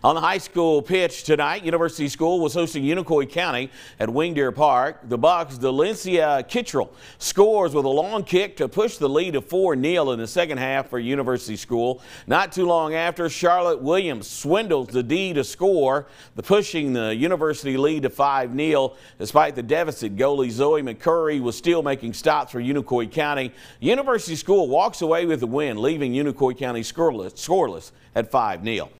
On the high school pitch tonight, University School was hosting Unicoi County at Wingdeer Park. The Bucks' Delencia Kittrell scores with a long kick to push the lead to 4-0 in the second half for University School. Not too long after, Charlotte Williams swindles the D to score, pushing the University lead to 5-0. Despite the deficit, goalie Zoe McCurry was still making stops for Unicoi County. University School walks away with the win, leaving Unicoi County scoreless at 5-0.